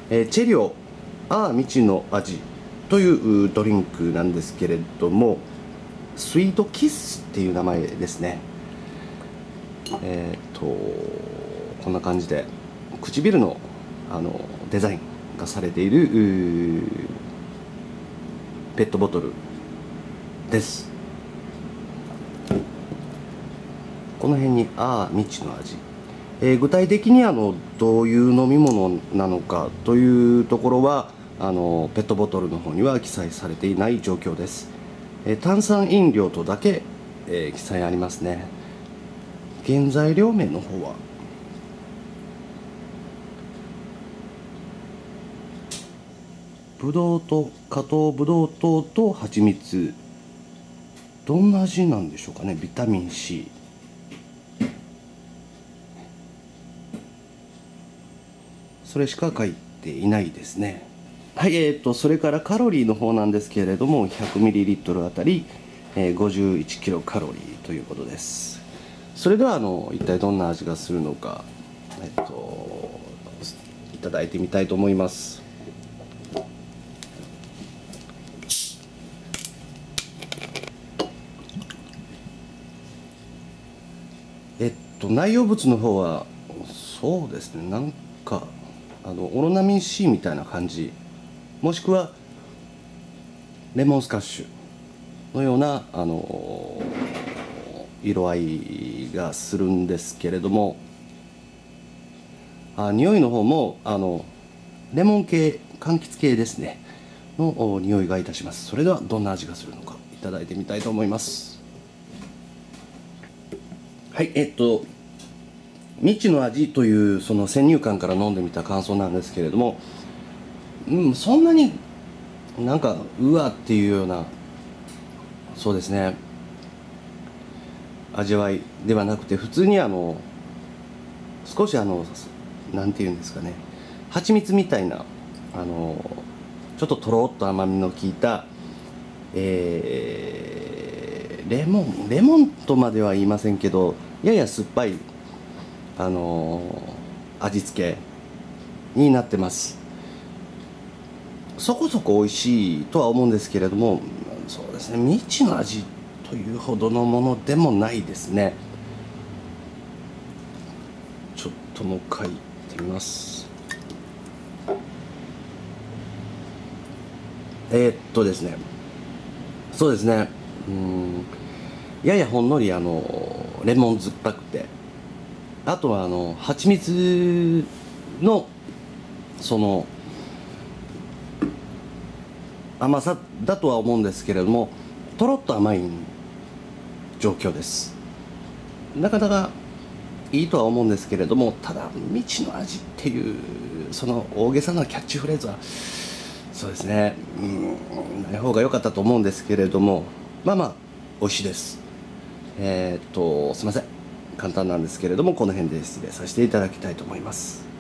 チェリオ未知の味というドリンクなんですけれども、スイートキッスっていう名前ですね。こんな感じで唇のデザインがされているペットボトルです。この辺に未知の味、具体的にどういう飲み物なのかというところはペットボトルの方には記載されていない状況です。炭酸飲料とだけ、記載ありますね。原材料名の方はブドウと加糖ブドウ糖と蜂蜜、どんな味なんでしょうかね。ビタミン C、それしか書いていないですね。はい、それからカロリーの方なんですけれども、100ml あたり、51キロカロリーということです。それでは一体どんな味がするのか、いただいてみたいと思います。内容物の方はそうですね、なんかオロナミン C みたいな感じ、もしくはレモンスカッシュのような色合いがするんですけれども、匂いの方もレモン系、柑橘系ですねの匂いがいたします。それではどんな味がするのかいただいてみたいと思います。はい、未知の味というその先入観から飲んでみた感想なんですけれども、そんなになんかうわっていうような、そうですね、味わいではなくて、普通に少しなんていうんですかね、蜂蜜みたいなちょっととろっと甘みの効いた、レモンとまでは言いませんけど、やや酸っぱい味付けになってます。そこそこ美味しいとは思うんですけれども、そうですね、未知の味というほどのものでもないですね。ちょっともう一回いってみます。ですね、そうですね、ややほんのりレモン酸っぱくて、あとは蜂蜜のその甘さだとは思うんですけれども、とろっと甘い状況です。なかなかいいとは思うんですけれども、ただ未知の味っていうその大げさなキャッチフレーズはそうですね、ない方が良かったと思うんですけれども、まあ美味しいです。すいません、簡単なんですけれどもこの辺で失礼させていただきたいと思います。